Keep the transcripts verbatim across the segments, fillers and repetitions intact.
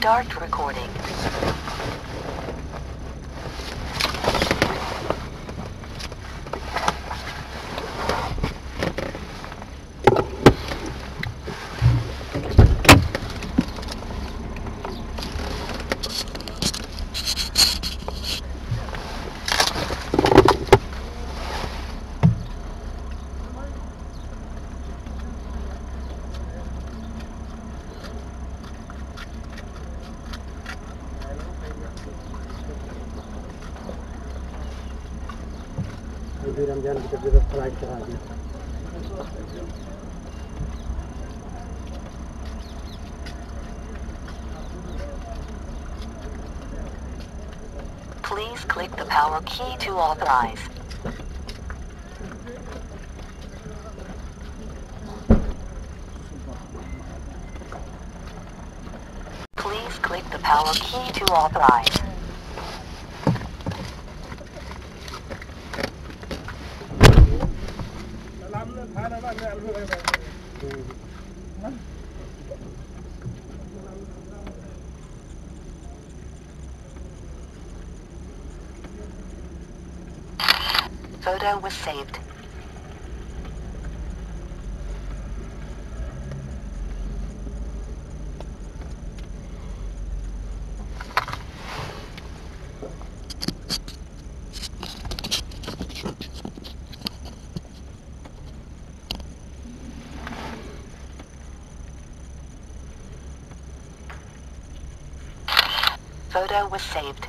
Start recording. Ramzan की तकरीबन फ्लाइट करा दी। Please click the power key to authorize. Please click the power key to authorize. Photo was saved. Photo was saved.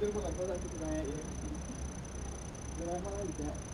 fermo la cosa anche sulla aereo. Dove la mano di te.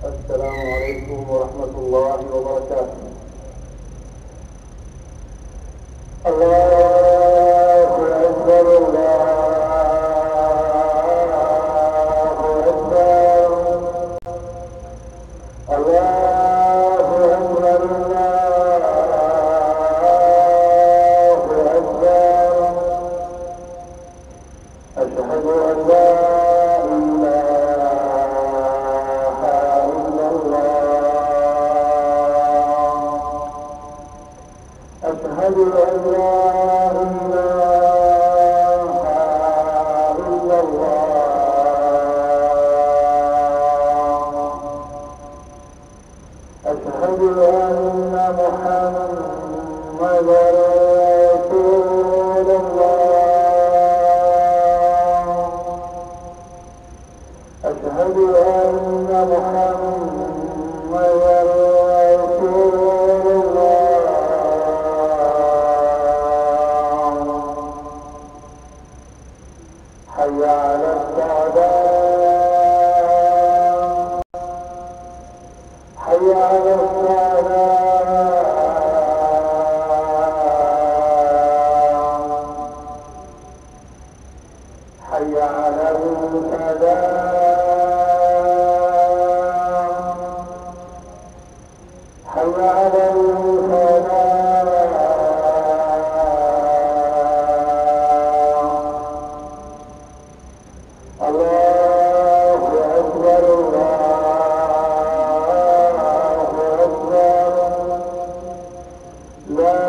السلام عليكم ورحمة الله وبركاته. الله أكبر الله أكبر الله أكبر الله أكبر. أشهد أن لا أشهد أن لا إله إلا الله. أشهد أن محمدا رسول الله. أشهد أن محمدا رسول الله. حي على الصلاة حي على الصلاة حي على الفلاح حي على الفلاح. الله أكبر الله أكبر. لا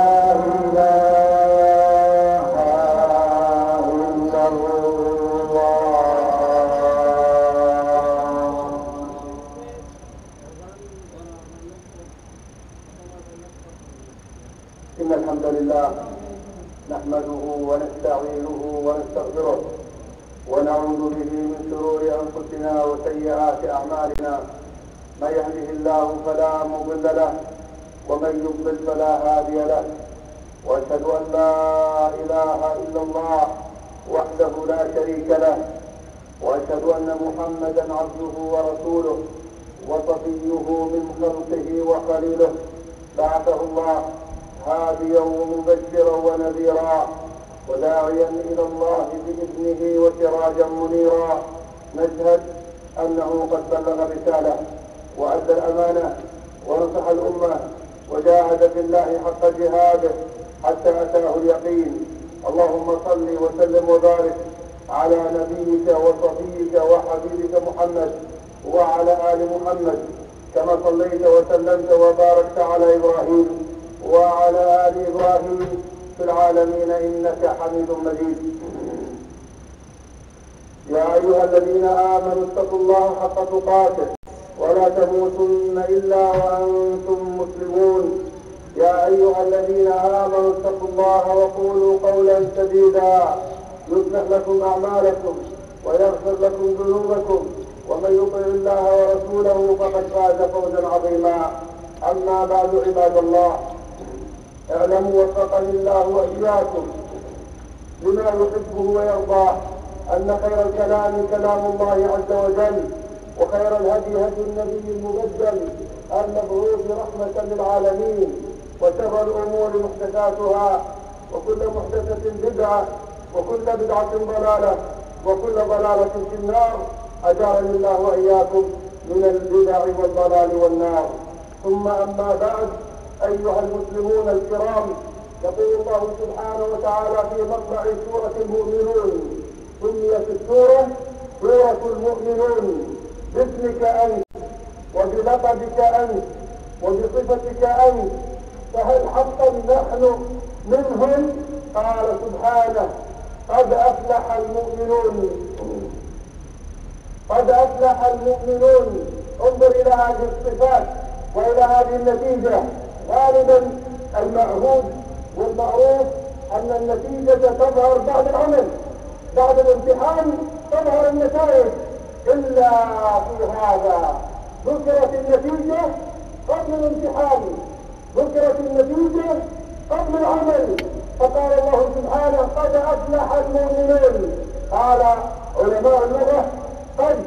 إله إلا الله. إن الحمد لله نحمده ونستعينه ونستغفره ونعوذ به من شرور أنفسنا وسيئات أعمالنا. من يهده الله فلا مضل له ومن يضلل فلا هادي له. وأشهد أن لا إله إلا الله وحده لا شريك له. وأشهد أن محمدا عبده ورسوله وصفيه من خلقه وخليله. بعثه الله هاديا ومبشرا ونذيرا وداعيا إلى الله بإذنه وسراجا منيرا. نشهد أنه قد بلغ الرسالة وأدى الأمانة ونصح الأمة وجاهد في الله حق جهاده حتى أتاه اليقين. اللهم صل وسلم وبارك على نبيك وصفيك وحبيبك محمد وعلى آل محمد كما صليت وسلمت وباركت على إبراهيم وعلى آل إبراهيم في العالمين إنك حميد مجيد. يا أيها الذين آمنوا اتقوا الله حق تقاته ولا تموتن إلا وأنتم مسلمون. يا أيها الذين آمنوا اتقوا الله وقولوا قولا سديدا يصلح لكم أعمالكم ويغفر لكم ذنوبكم ومن يطع الله ورسوله فقد فاز فوزا عظيما. أما بعد عباد الله، اعلموا وفقني الله وإياكم لما يحبه ويرضاه أن خير الكلام كلام الله عز وجل وخير الهدي هدي النبي المبجل المبعوث رحمة للعالمين وشر الأمور محدثاتها وكل محدثة بدعة وكل بدعة ضلالة وكل ضلالة في النار. أجارني الله وإياكم من البدع والضلال والنار. ثم أما بعد، أيها المسلمون الكرام، يقول الله سبحانه وتعالى في مطلع سورة المؤمنون: سميت السورة سورة المؤمنون باسمك أنت وبلقبك أنت وبصفتك أنت، فهل حقا نحن منهم؟ قال سبحانه: قد أفلح المؤمنون قد أفلح المؤمنون. انظر إلى هذه الصفات وإلى هذه النتيجة. غالبا المعهود والمعروف أن النتيجة تظهر بعد العمل، بعد الامتحان تظهر النتائج، إلا في هذا ذكرت النتيجة قبل الامتحان، ذكرت النتيجة قبل العمل. فقال الله سبحانه: قد أفلح المؤمنون. قال علماء اللغة: قد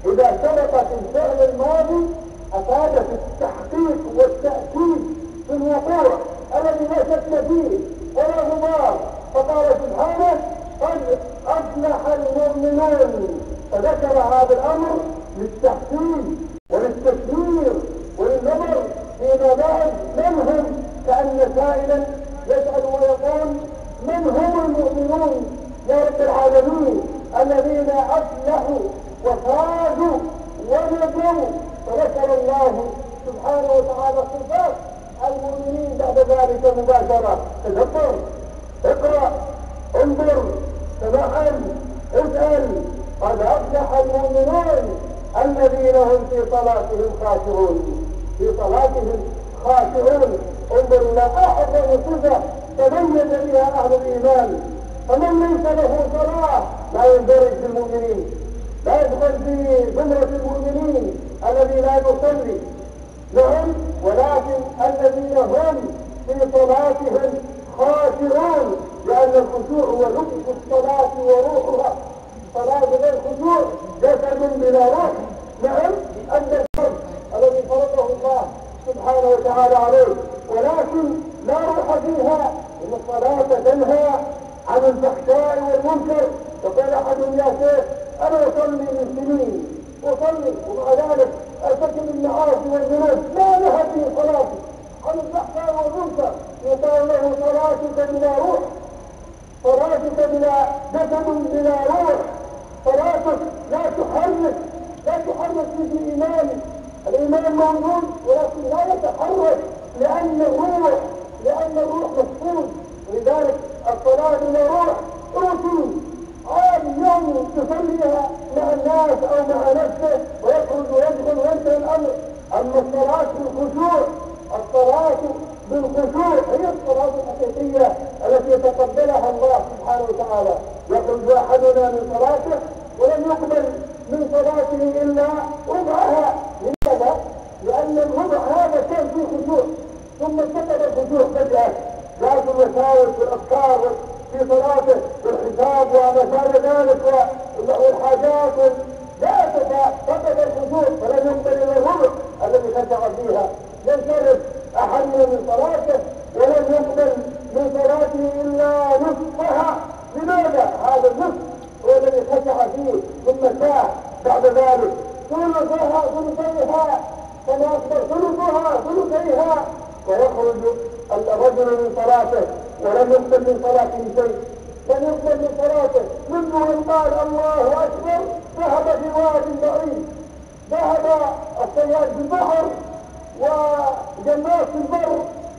إذا سبقت الفعل الماضي أفادت التحقيق والتأكيد في الوقوع الذي لا شك فيه ولا غبار. فقال سبحانه قد أفلح المؤمنون، فذكر هذا الأمر للتحسين وللتشمير وللنظر فيما بعد من هم، كأن سائلا يسأل ويقول من هم المؤمنون يا رب العالمين الذين أفلحوا وفازوا ونجوا؟ فذكر الله سبحانه وتعالى صفات المؤمنين بعد ذلك مباشرة. تدبر، اقرأ، انظر، تمعن، اسأل. قد أفلح المؤمنون الذين هم في صلاتهم خاشعون، في صلاتهم خاشعون. انظر إلى أعظم صفة تميز بها أهل الإيمان. فمن ليس له صلاة لا يندرج في المؤمنين، لا يدخل في زمرة المؤمنين الذي لا يصلي. نعم، ولكن الذين هم في صلاتهم خاشعون، لأن الخشوع هو لبس الصلاة وروحها. صلاة غير خشوع جسد بلا روح. نعم، أن الفرد الذي فرضه الله سبحانه وتعالى عليه، ولكن لا روح فيها، إن الصلاة تنهى عن الفحشاء والمنكر. فقال أحد يا شيخ أنا أصلي من سنين، أصلي ومع ذلك أرتكب المعاصي والذنوب، ما نهى في صلاتي عن الفحشاء والمنكر. يقال له صلاتك بلا روح، صلاتك بلا جسد بلا روح، صلاتك لا تحرك لا تحرك في إيمانك. الإيمان موجود ولكن لا يتحرك لأن الروح لأن الروح مفقود. ولذلك الصلاة بلا روح روتين عادي يوم تصليها مع الناس أو مع نفسه ويخرج ويدخل وينتهي الأمر. أما الصلاة بالخشوع، الصلاة بالخشوع هي الصلاة الحقيقية التي يتقبلها الله سبحانه وتعالى. يخرج أحدنا من صلاته ولم يقبل من صلاته إلا ربعها. لماذا؟ لأن الربع هذا كان فيه خشوع ثم انتقل الخشوع فجأة، جاءت الوساوس والأفكار في صلاته والحساب وما شابه ذلك والحاجات جاءت فقد الخشوع فلم يقبل إلا الربع الذي خشع فيها. ينصرف أحدنا من صلاته ولم يقبل من صلاته إلا نصفها. لماذا؟ هذا النصف هو الذي خشع فيه ثم ساء بعد ذلك ثلثها ثلثيها، كما أكبر ثلثها ثلثيها، ويخرج الرجل من صلاته ولم يقبل من صلاته شيء، لم يقبل من صلاته منه أن قال الله أكبر ذهب في واد بعيد، ذهب الصياد في البحر وجنات في البر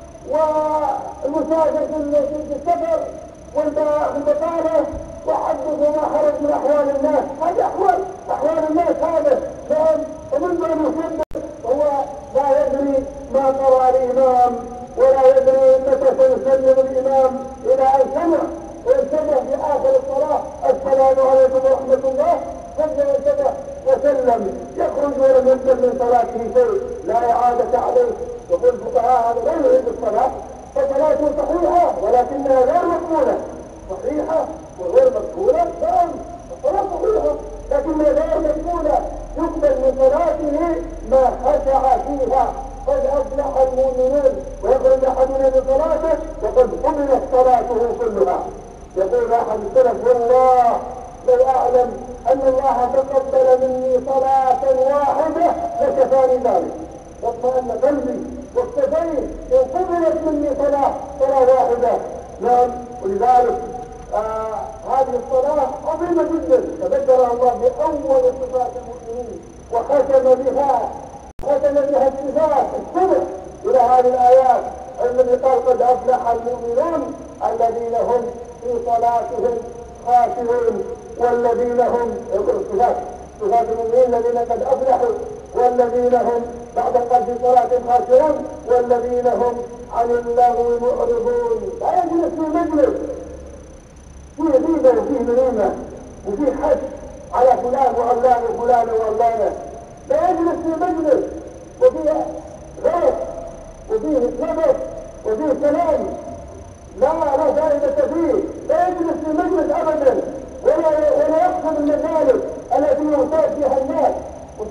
والمسافر في السفر والبطالة وحدث ما خرج من أحوال الناس. هذه أحوال أحوال الناس هذا نعم. ومنذ أن يسبح وهو لا يدري ما قرأ الإمام ولا يدري متى سيسلم الإمام إلى أن سمع وانتبه في آخر الصلاة السلام عليكم ورحمة الله، فجأة انتبه وسلم، يخرج ولم يقبل من صلاته شيء، لا إعادة عليه. يقول الفقهاء هذا لا يعيد الصلاة، فصلاته صحيحة ولكنها غير مقبولة. صحيحة وغير مقبولة؟ نعم، الصلاة صحيحة لكنها غير مقبولة. يقبل من صلاته ما خشع فيها. قد أفلح المؤمنون، ويخرج أحدنا من صلاته وقد قبلت صلاته كلها. يقول أحد السلف والله لو أعلم أن الله تقبل مني صلاة واحدة لكفاني ذلك، واطمأن قلبي واكتفيت إن قبلت مني صلاة صلاة واحدة. نعم، ولذلك آه هذه الصلاة عظيمة جدا تذكرها الله بأول صفات المؤمنين وختم بها ختم بها الصفات السبع إلى هذه الآيات الذي قال قد أفلح المؤمنون الذين هم في صلاتهم خاشعون والذين هم صفات صفات المؤمنين الذين قد أفلحوا والذين هم بعد قد في صلاتهم خاشعون والذين هم عن اللغو معرضون. لا يجلس في مجلس فيه غيبة وفيه نميمة وفيه حث على فلان وعلان وفلان وعلانة. لا يجلس في مجلس وفيه غير وفيه نبت وفيه كلام لا لا فائدة فيه. لا يجلس في مجلس أبدا ولا ولا يقصد المجالس التي يغتاب فيها الناس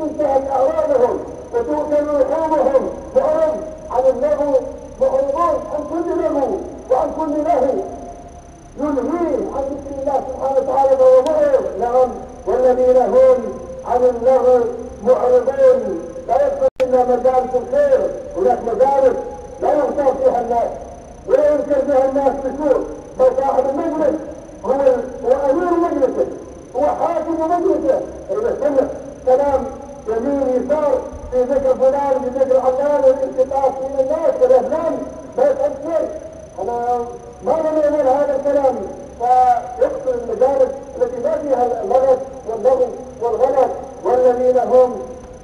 وتنتهك أعراضهم وتؤكل لحومهم، معرض عن اللغو، معرضون عن كل لغو وعن كل لهو يلهيه عن ذكر الله سبحانه وتعالى فهو معرض. نعم، والذين هم عن اللغو معرضون. لا يدخل إلا مجالس الخير، هناك مجالس لا يغتاب فيها الناس ولا ينكر فيها الناس بسوء، بل صاحب المجلس هو هو أمير مجلسه، هو حاكم مجلسه. إذا سمع كلام يمين يسار في ذكر فلان في ذكر علان والالتفات بين الناس والأفلام ما يفعل شيء. أنا ما لم يعمل هذا الكلام فيقتل المجالس التي ما فيها اللغط واللغو والغلط. والذين هم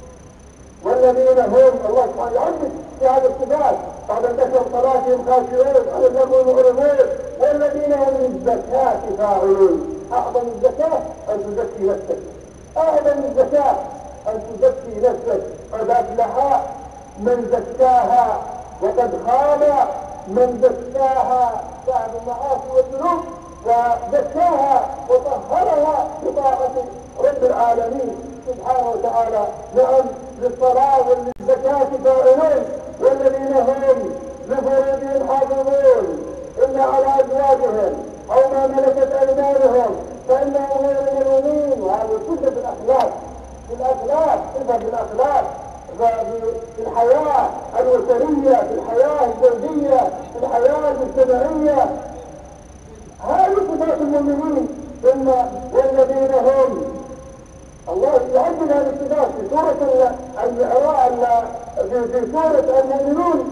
والذين هم الله سبحانه يعد في هذا الصفات بعد ان ذكر صلاتهم خاشعون على اللغو معرضون. والذين هم للزكاة فاعلون. اعظم الزكاة ان تزكي نفسك، اعظم الزكاة ان تزكي نفسك. قد افلح من زكاها وقد خاب من دساها. بعد المعاصي والذنوب وزكاها وطهرها بطاعة رب العالمين سبحانه وتعالى. نعم، للصلاة وللزكاة فاعلون. والذين هم لفروجهم حافظون إلا على أزواجهم أو ما ملكت أيمانهم فإنهم غير ملومين. وهذه صفة الأخلاق، في الأخلاق صفة الأخلاق في الحياة الوطنية، في الحياة الزوجية، في الحياة الاجتماعية. هذه صفات المؤمنين. ثم والذين هم الله يعدل هذه الصفات في سورة المعراج، في سورة المؤمنون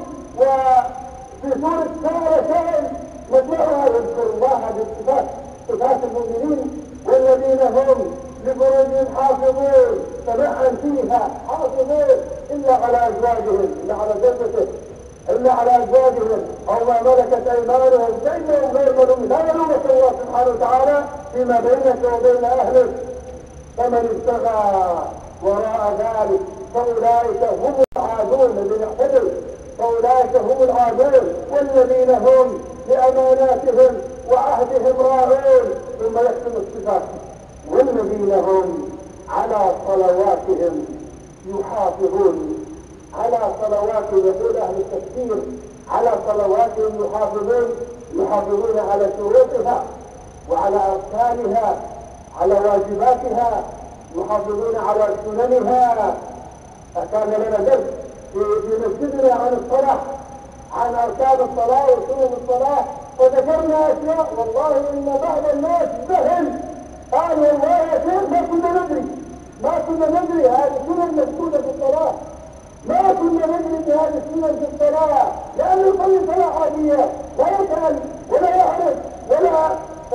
وفي سورة سائر سائر مجموعها يذكر الله بالصفات، صفات المؤمنين. والذين هم لفروجهم حافظون، سمعا فيها حافظون إلا على أزواجهم، إلا على زوجته، إلا على أزواجهم أو ما ملكت أيمانهم فإنهم غير ملومين. لا يلومك الله سبحانه وتعالى فيما بينك وبين أهلك. فمن ابتغى وراء ذلك فأولئك هم العادون الذين اعتدوا، فأولئك هم العادون. والذين هم لأماناتهم وعهدهم راعون. ثم يختم الصفات. والذين هم على صلواتهم يحافظون. على صلواتهم يقول أهل التفسير على صلواتهم يحافظون، يحافظون على شروطها وعلى أركانها، على واجباتها، يحافظون على سننها. فكان لنا درس في مسجدنا عن الصلاة، عن أركان الصلاة وسنن الصلاة، فذكرنا أشياء والله إن بعض الناس ذهل قال والله يا شيخ ما كنا ندري، ما كنا ندري هذه سنن مكتوبة في الصلاة، ما كنا ندري بهذه السنن في الصلاة، لأنه يصلي صلاة عادية لا يسأل ولا يعرف ولا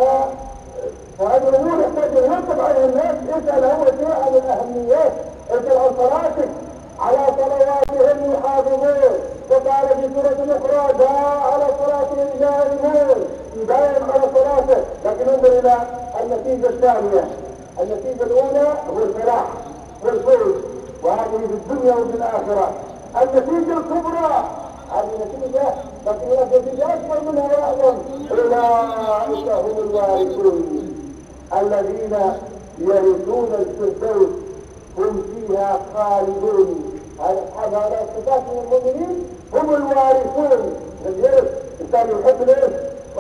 فهذه الأمور يحتاج أن ينطق عليها الناس. اسأل أول شيء عن الأهميات، اسأل عن صلاتك. على صلواتهم يحافظون. وقال في سورة أخرى جاء على صلاتهم دائمون، دائم على صلاته. لكن انظر إلى النتيجة الثانية. النتيجة الأولى هو الفلاح والفوز، وهذه في الدنيا وفي الآخرة. النتيجة الكبرى هذه نتيجة، لكن النتيجة أكبر منها وأعظم. أولئك هم الوارثون الذين يرثون الفردوس هم فيها خالدون. أصحاب هؤلاء الصفات من المؤمنين هم الوارثون. الإرث الإنسان يحب الإرث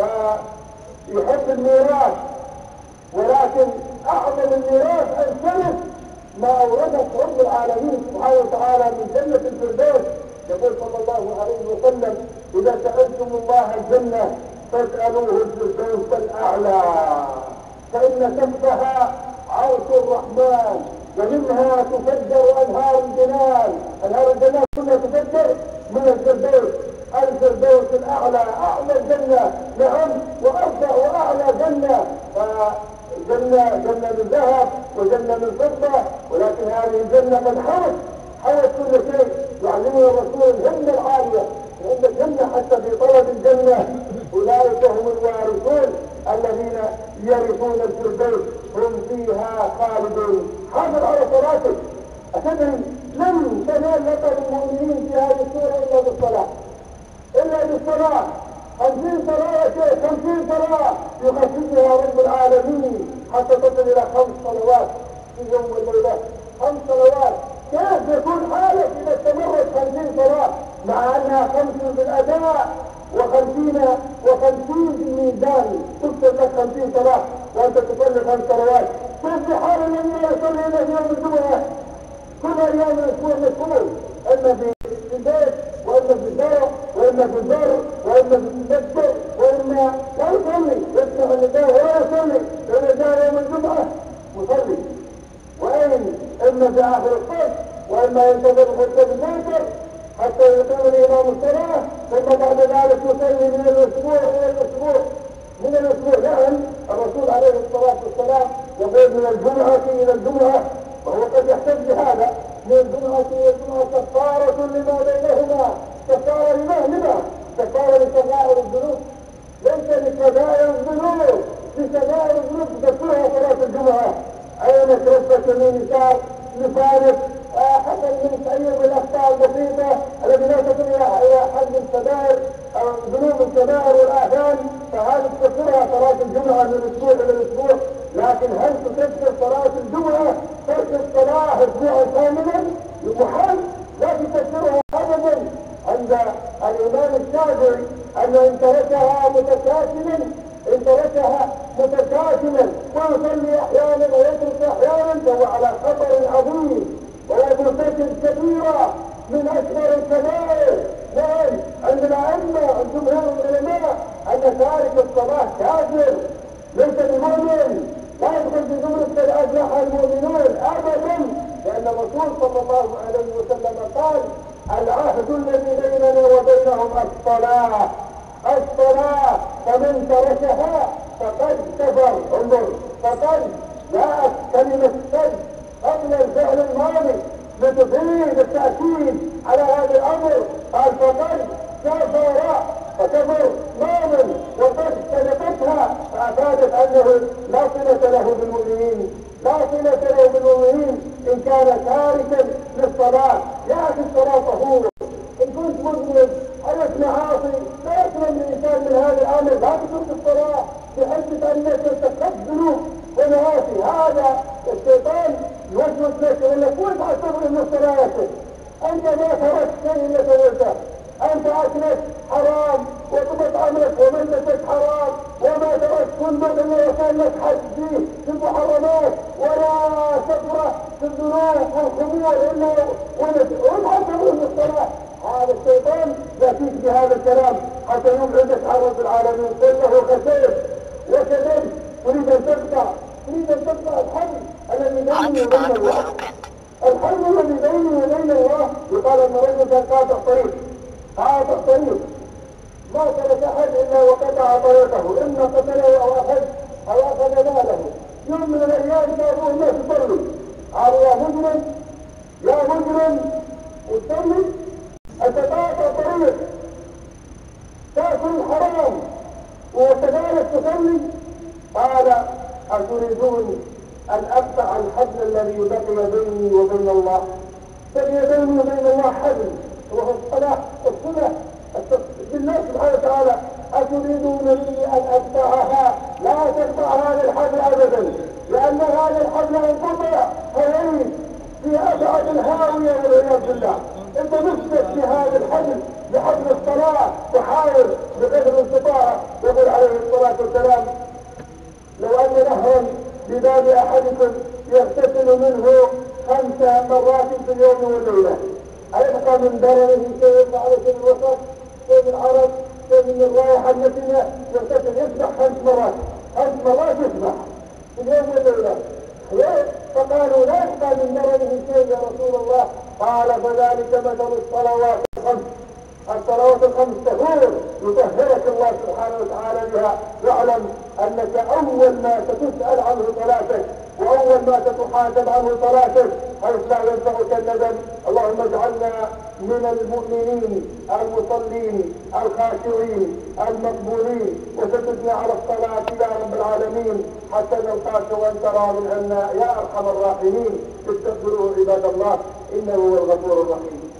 ويحب الميراث، ولكن أعظم الميراث أن ترث ما أوردت رب العالمين سبحانه وتعالى من جنة الفردوس. يقول صلى الله عليه وسلم إذا سألتم الله الجنة فاسألوه الفردوس الأعلى فإن تحتها عرش الرحمن ومنها تفجر أنهار الجنان. أنهار الجنان كلها تفجر من الفردوس، الفردوس الأعلى، أعلى الجنة. نعم، وأرفع وأعلى جنة. فجنة جنة من ذهب وجنة من فضة، ولكن هذه الجنة قد حوت حوت كل شيء. يعلمنا الرسول الهمة العالية عند الجنة حتى في طلب الجنة. أولئك هم الوارثون الذين يرثون الفردوس هم فيها خالدون. حافظ على صلاتك. أتدري لن تنال لقب المؤمنين في هذه السورة إلا بالصلاة، إلا بالصلاة. خمسين صلاة يا شيخ، خمسين صلاة يخففها رب العالمين حتى تصل إلى خمس صلوات في يوم والليلة. خمس صلوات كيف يكون حالك إذا استمرت خمسين صلاة مع أنها خمس بالأداء وخمسين وخمسين بالميزان، تكتب لك خمسين صلاة وأنت تصلي خمس صلوات؟ كيف حال الذي يصلي إلى يوم الجمعة كل أيام الأسبوع مشغول، إما في البيت وإما في الدار وإما في البر وإما في المسجد وإما لا يصلي، يسمع النداء ولا يصلي، إذا جاء يوم الجمعة مصلي. وإن إما في آخر الصف وإما ينتظر خطبة المنكر حتى يقيم الإمام الصلاة، ثم بعد ذلك يصلي من الأسبوع إلى الأسبوع من الأسبوع. نعم الرسول عليه الصلاة والسلام يقول من الجمعة إلى الجمعة، وهو قد يحتج بهذا، من الجمعة إلى الجمعة كفارة لما بينهما. كفارة لما لما؟ كفارة لكبائر الذنوب، ليس لكبائر الذنوب، لكبائر الذنوب تكفرها صلاة الجمعة. أين تربة من نساء نفارق حتى من تأيير الأخطاء البسيطة التي لا تصل إلى حد الكبائر أو ذنوب الكبائر والآثام، فهذه تكفرها صلاة الجمعة من الأسبوع إلى الأسبوع. لكن هل تكفر صلاة الجمعة ترك الصلاة أسبوعا كاملا؟ محال، لا تكفرها أبدا. عند الإمام الشافعي أن إن تركها متكاسلا إن تركها متكاسلا ويصلي أحيانا ويترك أحيانا فهو على خطر عظيم ومرتكب كبيرة من أكبر الكبائر. نعم عند الأئمة عند جمهور العلماء أن تارك الصلاة كافر ليس بمؤمن، لا يدخل في زمرة قد أفلح المؤمنون أبدا، لأن الرسول صلى الله عليه وسلم قال العهد الذي بيننا وبينهم الصلاة الصلاة فمن تركها فقد كفر. انظر، فقد جاءت كلمة قد قبل الفعل الماضي لتفيد التأكيد على هذا الأمر. قال فقد كفر، فكفر ماضي وقد سبقتها، فأفادت أنه لا صلة له بالمؤمنين، لا صلة له بالمؤمنين إن كان تاركا للصلاة. يا أخي الصلاة طهور، إن كنت مذنب عليك معاصي لا يسلم الإنسان من هذا الأمر، لا تترك الصلاة بحجة أنك ترتكب ذنوب ومعاصي. هذا الشيطان يوسوس لك يقول لك وين تعتبر من صلاتك؟ أنت ما تركت شيء إلا سويته، أنت أكلك حرام ومطعمك وملبسك حرام وما تركت فندق إلا وكان لك حد فيه في المحرمات ولا سفرة في الذنوب والخمور إلا وين تعتبر من الصلاة. هذا الشيطان يأتيك بهذا الكلام حتى يبعدك عن رب العالمين كله خسير وكذلك تريد أن تبقى تريد أن تبقى الحل الذي بيني وبين الله، الحل الذي بيني وبين الله. يقال أن رجل كان قاطع طريق قاطع طريق ما ترك أحد إلا وقطع طريقه، إما قتله أو أخذ أو أخذ ماله. يوم من الأيام جابوه الناس يصلي، قال يا مجرم يا مجرم وتصلي أتقاطع طريق تأكل حرام وكذلك تصلي؟ قال أتريدون أن أقطع الحبل الذي يبقي بيني وبين الله؟ بقي بيني وبين الله حبل وهو الصلاة الصلاة بالله سبحانه وتعالى. أتريدون مني أن أقطعها؟ لا تقطع هذا الحبل أبدا، لأن هذا الحبل انقطع فيعيش في أبعد الهاوية والعياذ بالله. انت نفسك في هذا الحبل بحبل الصلاة وحاول بقدر الاستطاعة. يقول عليه الصلاة والسلام لو أن نهرا بباب أحدكم يغتسل منه خمس مرات في اليوم والليلة، أيبقى من درنه شيء على شيء الوسط شيء من العرب شيء من الرائحة النتنة؟ يغتسل يسبح خمس مرات خمس مرات يسبح في اليوم والليلة. فقالوا لا يبقى من درنه شيء يا رسول الله. قال فذلك مثل الصلوات الخمس. الصلوات الخمس تطهر يطهرك الله سبحانه وتعالى بها. واعلم انك اول ما ستسأل عنه صلاتك واول ما ستحاسب عنه صلاتك حيث لا ينفعك الندم. اللهم اجعلنا من المؤمنين المصلين الخاشعين المقبولين، وسددنا على الصلاة يا رب العالمين حتى نلقاك وانت راض عنا يا ارحم الراحمين. استغفروه عباد الله انه هو الغفور الرحيم.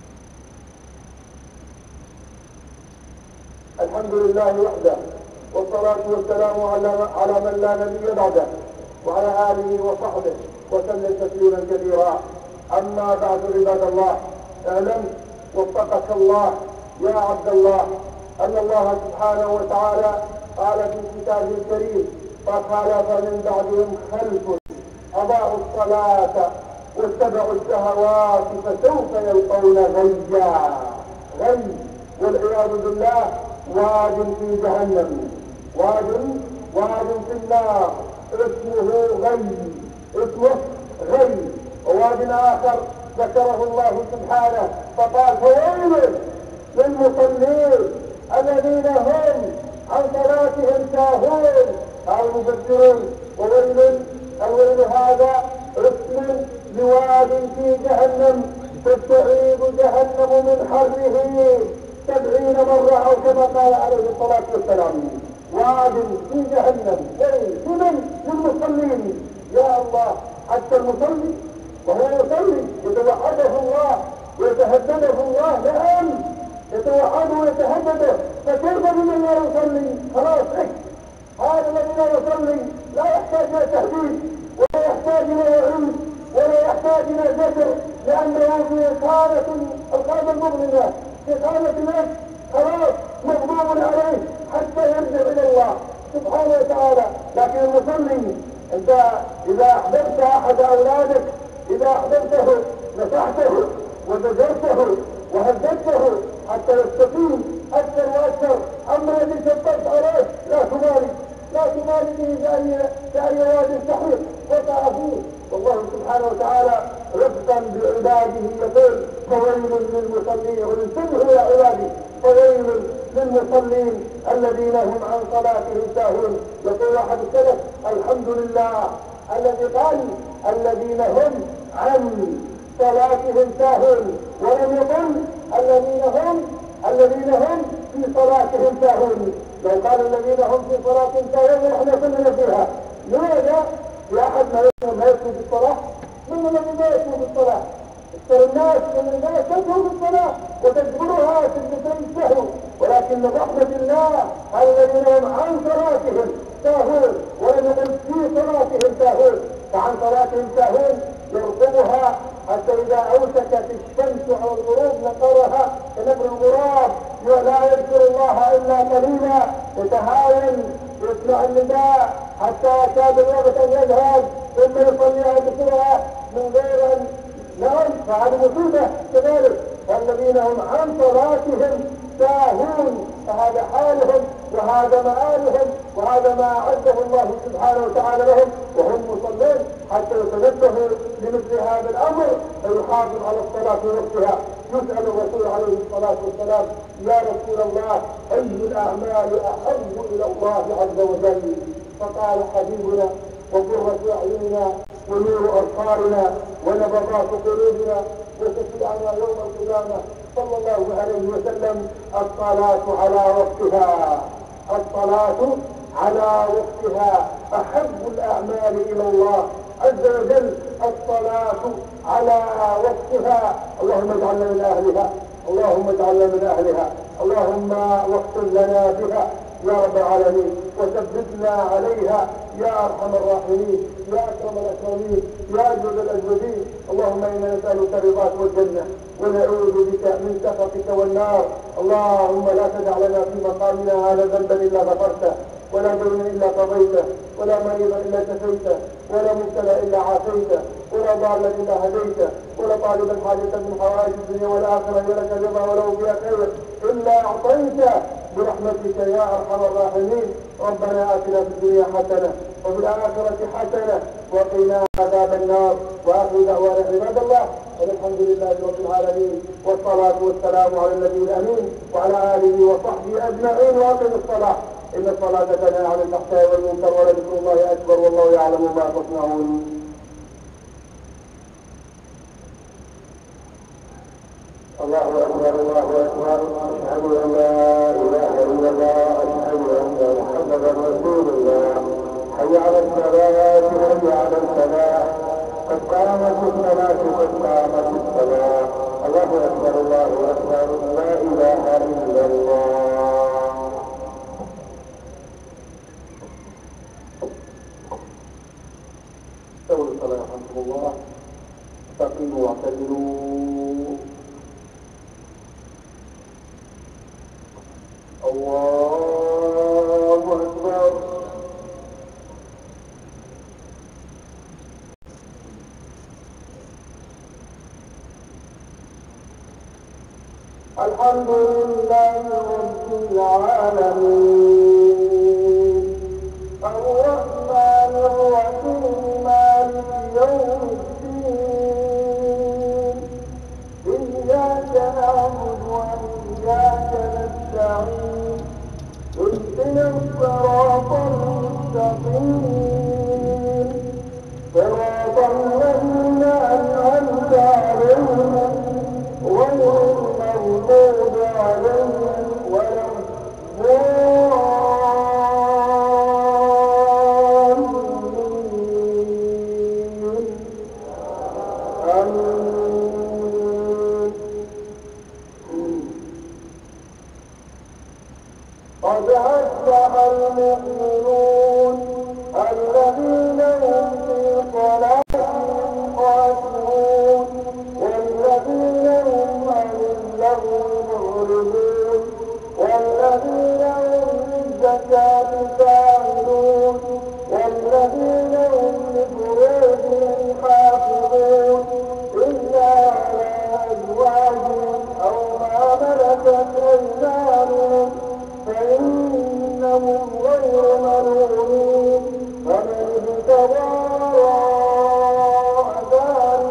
الحمد لله وحده والصلاة والصلاة والسلام على على من لا نبي بعده وعلى آله وصحبه وسلم تسليما كثيرا. أما بعد عباد الله، اعلم وفقك الله يا عبد الله أن الله سبحانه وتعالى قال في كتابه الكريم: فخلف من بعدهم خلف أضاعوا الصلاة واتبعوا الشهوات فسوف يلقون غيا. غي والعياذ بالله واد في جهنم، واد واد في النار اسمه غي، اسمه غي. وواد آخر ذكره الله سبحانه فقال: فويل للمصلين الذين هم عن صلاتهم ساهون. قال المفسرون: وويل، الويل هذا اسم لواد في جهنم تستعيد جهنم من حره سبعين مرة أو كما قال عليه الصلاة والسلام. واد في جهنم لمن؟ للمصلين. يا الله، حتى المصلي وهو يصلي يتوحده الله ويتهدده الله. نعم، يتوحده ويتهدده، فكيف بمن لا يصلي؟ خلاص إيه؟ هذا الذي لا يصلي لا يحتاج الى تهديد ولا يحتاج الى وعيد ولا يحتاج الى ذكر، لانه في اقامه القاده المظلمه، في اقامه نفس خلاص مغضوب عليه حتى يرجع الى الله سبحانه وتعالى. لكن المصلي انت اذا احببت احد اولادك، اذا احببته نصحته وزجرته وهددته حتى يستقيم اكثر واكثر. اما الذي شطرت عليه لا تبالي، لا تبالي به كأي واد سحيق وقع فيه. والله سبحانه وتعالى رفقا بعباده يقول: فويل للمصلين. وانتبهوا يا عبادي، فويل للمصلين الذين هم عن صلاتهم ساهون. يقول احد السلف: الحمد لله الذي قال الذين هم عن صلاتهم ساهون، ولم يقل الذين هم الذين هم في صلاتهم ساهون. لو قال الذين هم في صلاتهم ساهون نحن كلنا فيها. لماذا؟ في احد ما يكون في الصلاه؟ من الذي لا يكون في الصلاه؟ اكثر الناس من الناس تدعو في الصلاه وتجبرها تلبسون السهو، ولكن من رحمه الله الذين هم عن صلاتهم ساهون، ولم يقل في صلاتهم ساهون. فعن صلاتهم ساهون يرقبها حتى إذا أوشكت الشمس على الغروب نقرها كنقر الغراب، لا يذكر الله إلا قليلا، يتهاون يسمع النداء حتى يكاد الوقت أن يذهب ثم يصليها بسرعة من غير أن نعم. فهذه مصيبة كذلك. والذين هم عن صلاتهم ساهون، فهذا حالهم وهذا مآلهم وهذا ما أعده الله سبحانه وتعالى لهم وهم مصلين، حتى يتنبهوا لمثل هذا الأمر فيحافظ على الصلاة ووقتها. يسأل الرسول عليه الصلاة والسلام: يا رسول الله، أي الأعمال أحب إلى الله عز وجل؟ فقال: حبيبنا وقرة أعيننا ونور أبصارنا ونبضات قلوبنا وشفيعنا يوم القيامة صلى الله عليه وسلم الصلاة على وقتها. الصلاة على وقتها أحب الأعمال إلى الله عز وجل، الصلاة على وقتها. اللهم اجعلنا من أهلها، اللهم اجعلنا من أهلها، اللهم واختم لنا بها يا رب العالمين وثبتنا عليها يا أرحم الراحمين يا أكرم الأكرمين يا أجود الأجودين. اللهم إنا نسألك رضاك والجنة ونعوذ بك من سخطك والنار. اللهم لا تدع لنا في مقامنا هذا ذنبا إلا غفرته، ولا دينا إلا قضيته، ولا مريضا إلا شفيته، ولا مبتلى إلا عافيته، ولا ضالا إلا هديته، ولا طالبا حاجة من حوائج الدنيا والآخرة ولك رضا ولو بها خير إلا أعطيته برحمتك يا أرحم الراحمين. ربنا آتنا في الدنيا حسنة وفي الآخرة حسنة وقنا عذاب النار. وآخر دعوانا عباد الله والحمد لله رب العالمين، والصلاة والسلام على النبي الأمين وعلى آله وصحبه أجمعين. وأقم الصلاة إن الصلاة تنهى عن الفحشاء والمنكر ولذكر الله أكبر والله يعلم ما تصنعون. الله أكبر الله أكبر، أشهد أن لا إله إلا الله، أشهد أن محمدا رسول الله. حي على الصلاة حي على الفلاح، قد قامت الصلاة قد قامت الصلاة. الله أكبر الله أكبر، لا إله إلا الله. الله أكبر. الحمد لله رب العالمين الرحمن الرحيم مالك يوم الدين إياك نعبد وإياك نستعين اهدنا الصراط المستقيم صراط الذين أنعمت عليهم غير المغضوب عليهم ولا الضالين آمين. قد أفلح المؤمنون الذين هم في صلاتهم خاشعون والذين هم عن اللغو معرضون والذين هم للزكاة فاعلون والذين هم لفروجهم حافظون إلا على أزواجهم أو ما ملكت أيمانهم فإنهم غير ملومين فمن ابتغى وراء ذلك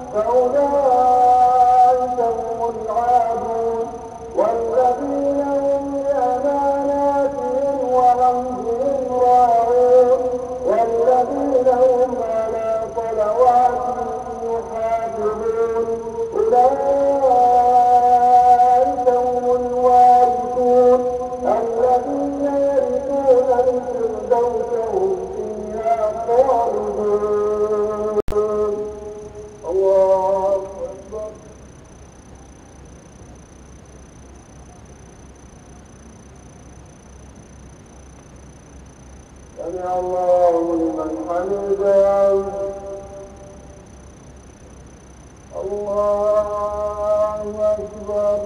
فأولئك هم العادون والذين هم لأماناتهم وعهدهم راعون والذين هم على صلواتهم يحافظون أولئك هم الوارثون الذين يرثون الفردوس هم فيها خالدون. الله أكبر. سمع الله لمن حمده. الله أكبر.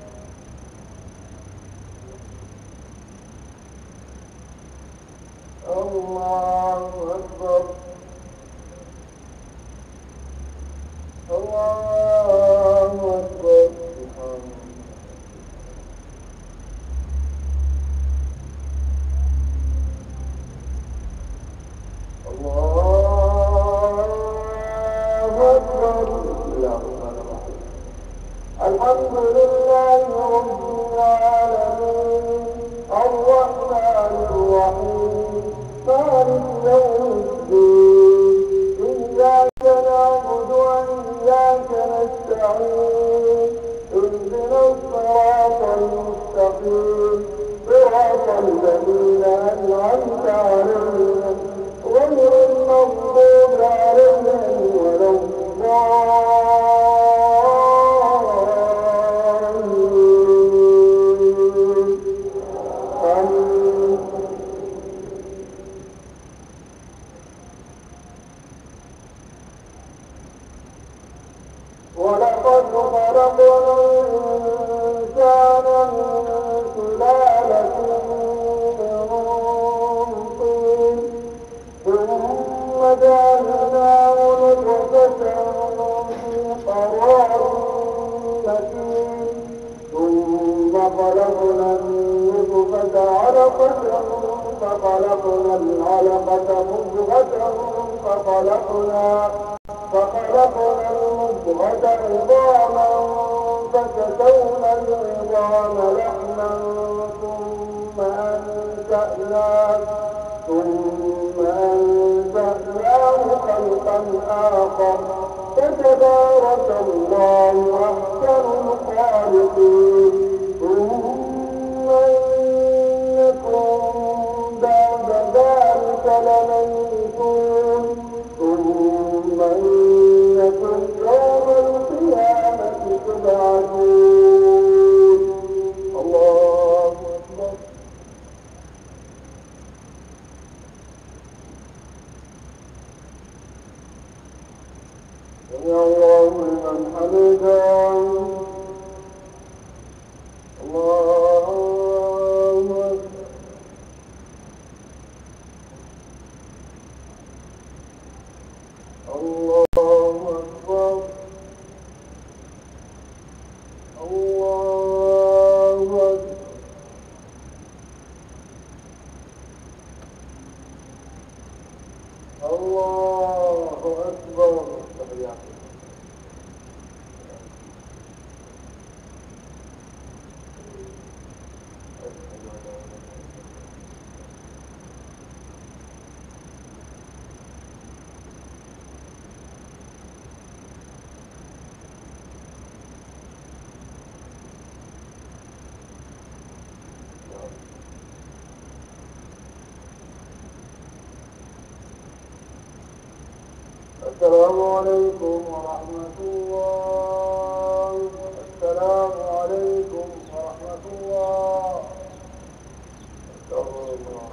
الله أكبر. الله أكبر. الله أكبر. بسم الله الرحمن الرحيم. الحمد لله رب العالمين الرحمن الرحيم مالك يوم الدين إياك نعبد وإياك نستعين اهدنا الصراط المستقيم صراط الذين أنعمت عليهم غير المغضوب عليهم ولا الضالين آمين. ولقد خلقنا الإنسان من سلالة من طين ثم جعلناه نطفة في قرار مكين ثم خلقنا النطفة علقة فخلقنا العلقة مضغة فخلقنا فخلقنا المضغة عظاما فكسونا العظام لحما ثم أنشأناه ثم أنشأناه خلقا آخر فتبارك الله أحسن الخالقين. ثم إنكم بعد ذلك لميتون ثم إنكم يوم القيامة تبعثون. الله أكبر. سمع الله لمن حمده. السلام عليكم ورحمة الله. السلام عليكم ورحمة الله. استغفر الله.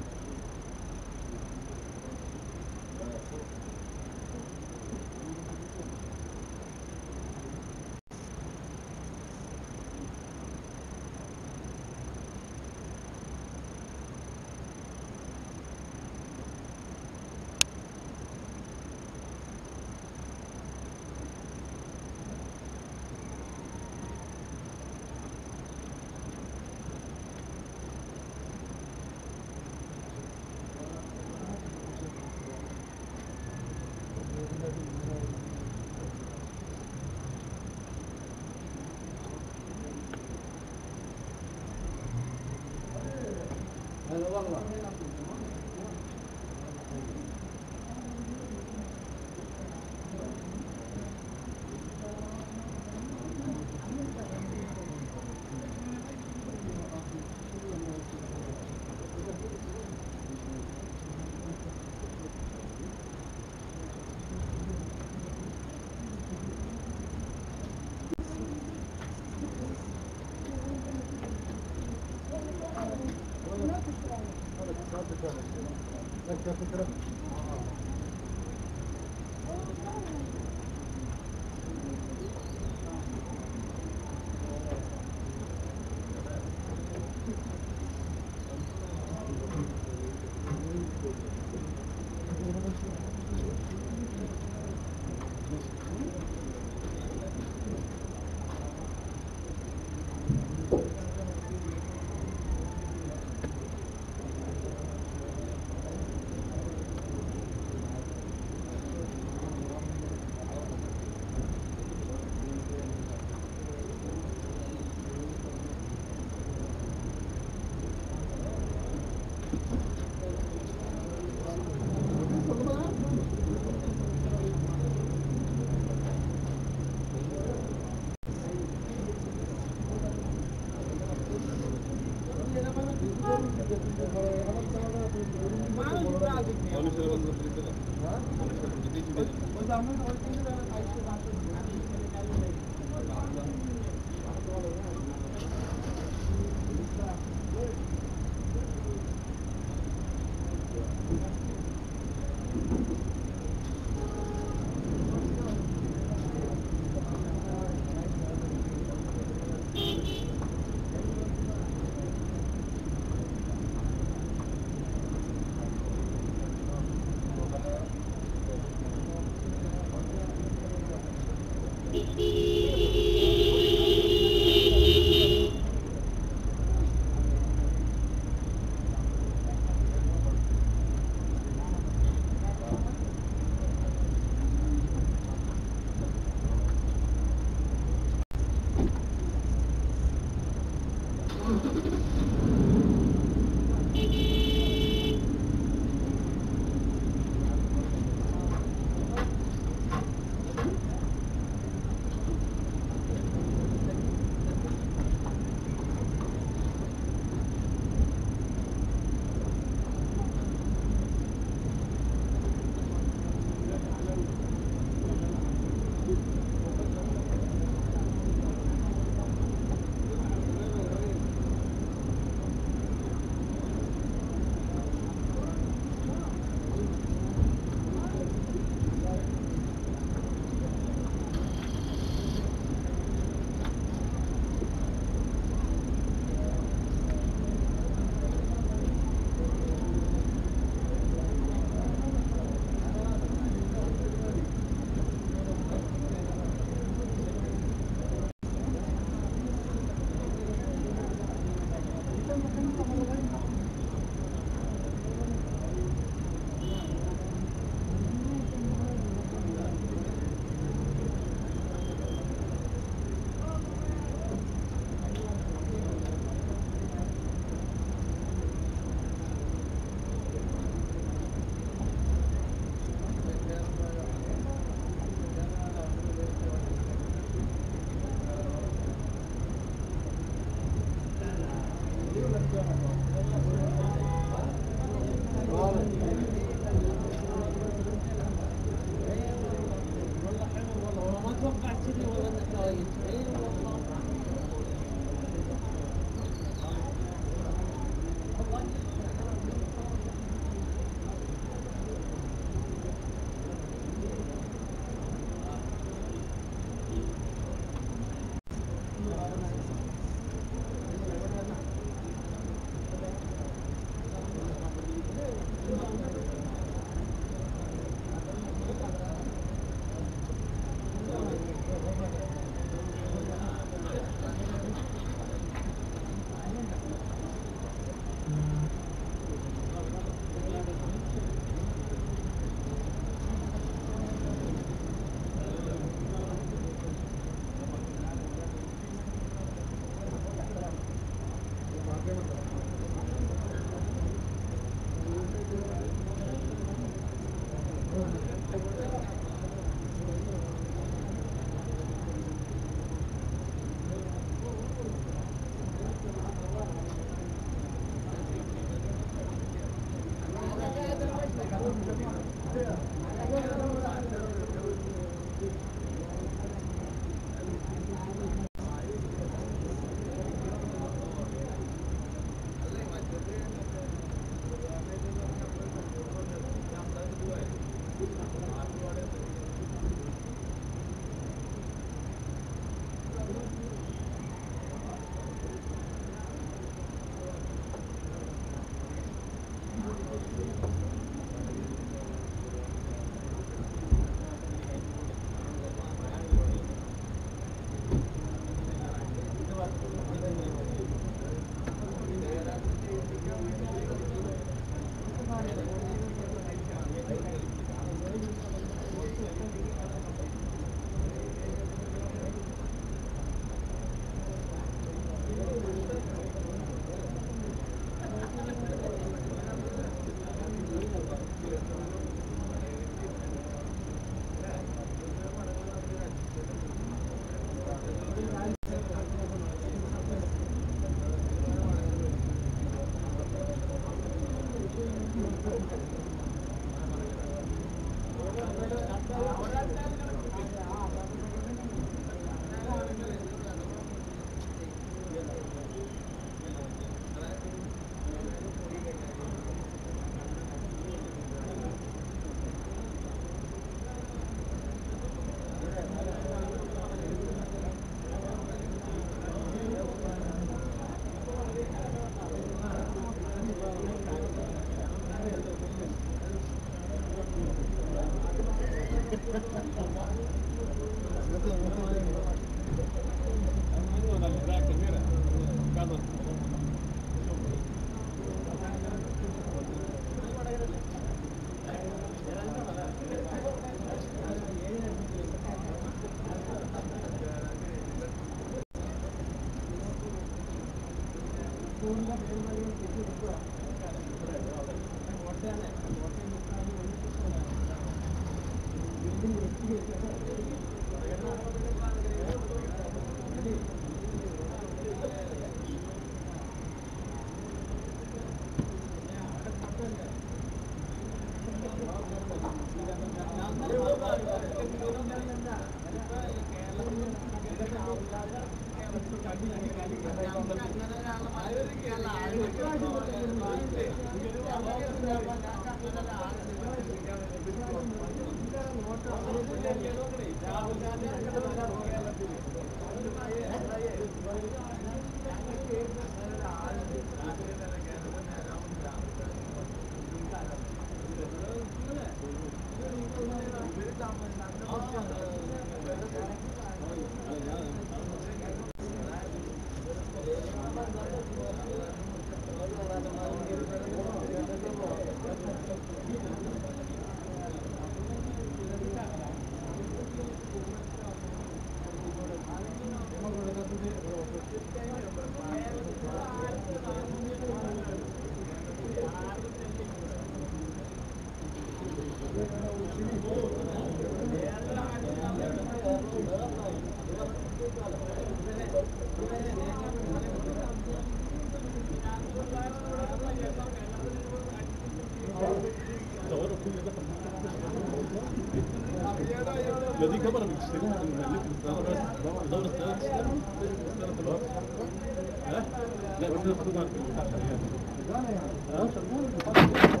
ما دي كاميرا بتشتريها مؤلفة السيارة بس دور السيارة تشتري السيارة في الوقت ها؟ لا بس انا خدوها في البتاع شغال اه شغال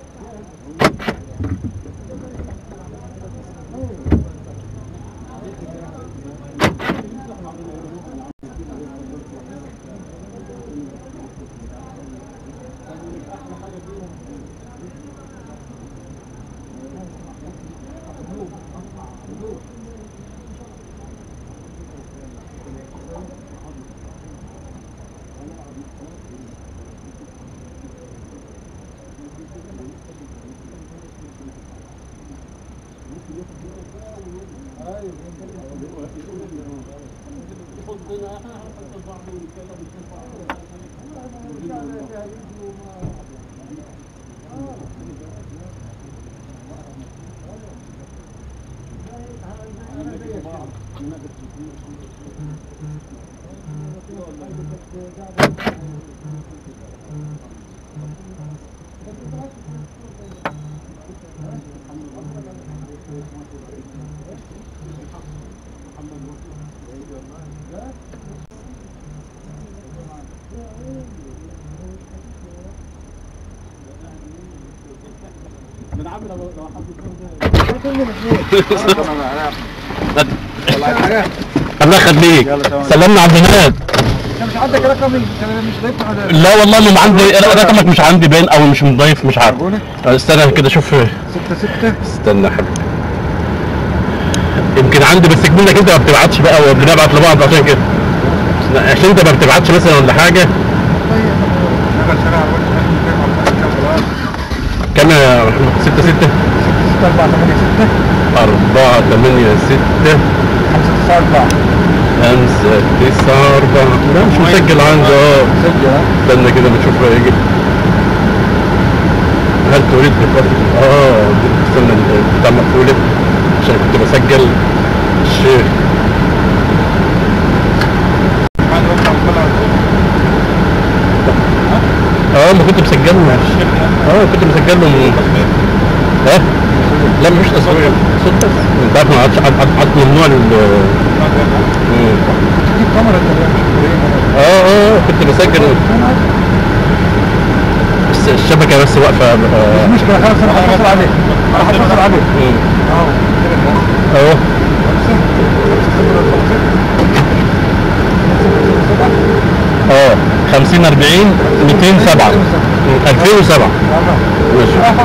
من عامل لو لو حد الله يخليك سلمنا على البنات. انت مش عندك رقمي؟ انت مش ضايف على لا والله ما عندي رقمك، مش عندي باين او مش مضيف مش عارف. استنى كده شوف ستة ستة. استنى يا حبيبي يمكن عندي بس منك انت ما بتبعتش بقى وبنبعت لبعض عشان كده عشان انت ما بتبعتش مثلا ولا حاجه. كام يا محمد؟ ستة ستة ستة أربعة ثمانية ستة أربعة ثمانية ستة خمسة تسعة أربعة خمسة تسعة أربعة. لا مش مسجل عندي. اه مسجل. استنى كده بنشوف بقى يجي. هل تريد بفتح اه استنى بتاع مقفولة عشان كنت بسجل الشيخ. اه ما كنت مسجل له اه كنت مسجل له ها لا مش تصوير صوت بس. انت عارف انا عاد ممنوع ال تجيب كاميرا اه اه كنت بسجل بس الشبكه بس واقفه. مش مشكله خلاص انا هتصل عليك انا هتصل عليك اهو اهو اه خمسين أربعين مئتين وسبعة ألفين وسبعة. ماشي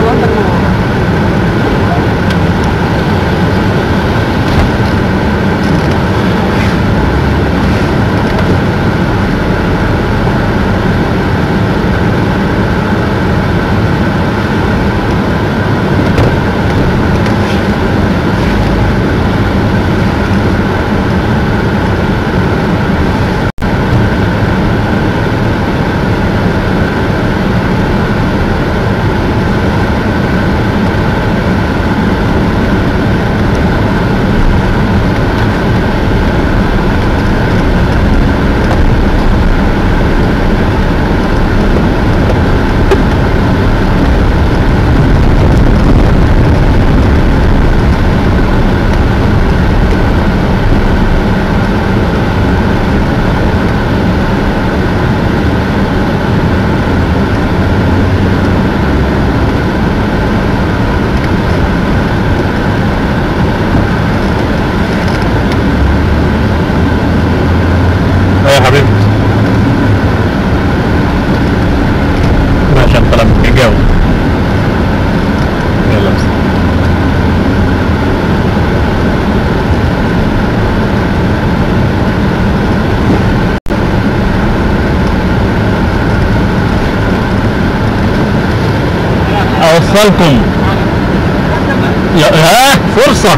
اوصلكم يا ها فرصة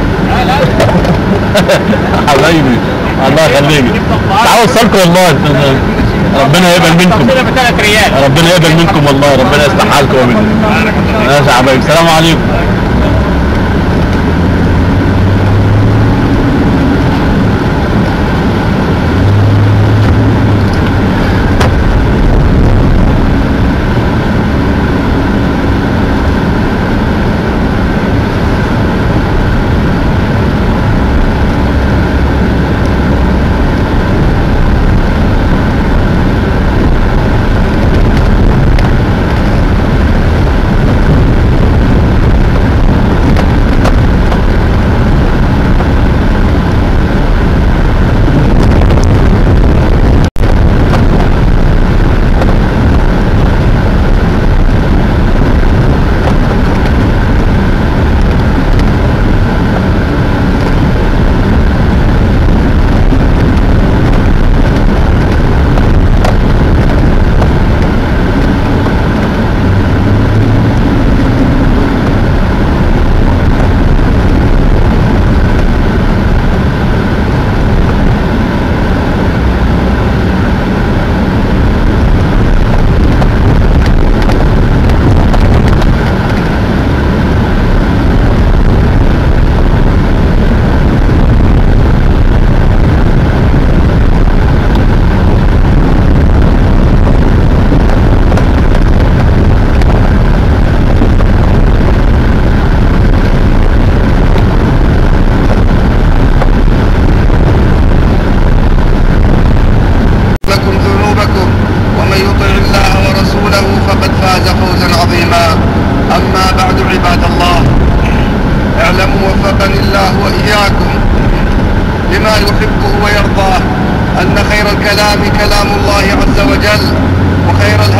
حبايبي الله يخليك تعالوا اوصلكم والله. ربنا يقبل منكم ربنا يقبل منكم والله ربنا يصلح حالكم. ماشي يا حبايبي السلام عليكم.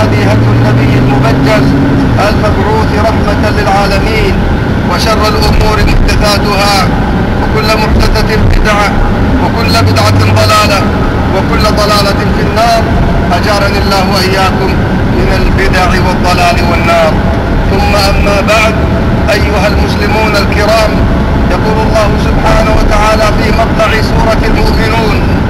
الهدي هدي النبي المبجل المبعوث رحمة للعالمين، وشر الأمور محدثاتها، وكل محدثة بدعة، وكل بدعة ضلالة، وكل ضلالة في النار. أجارني الله وإياكم من البدع والضلال والنار. ثم أما بعد، أيها المسلمون الكرام، يقول الله سبحانه وتعالى في مقطع سورة المؤمنون: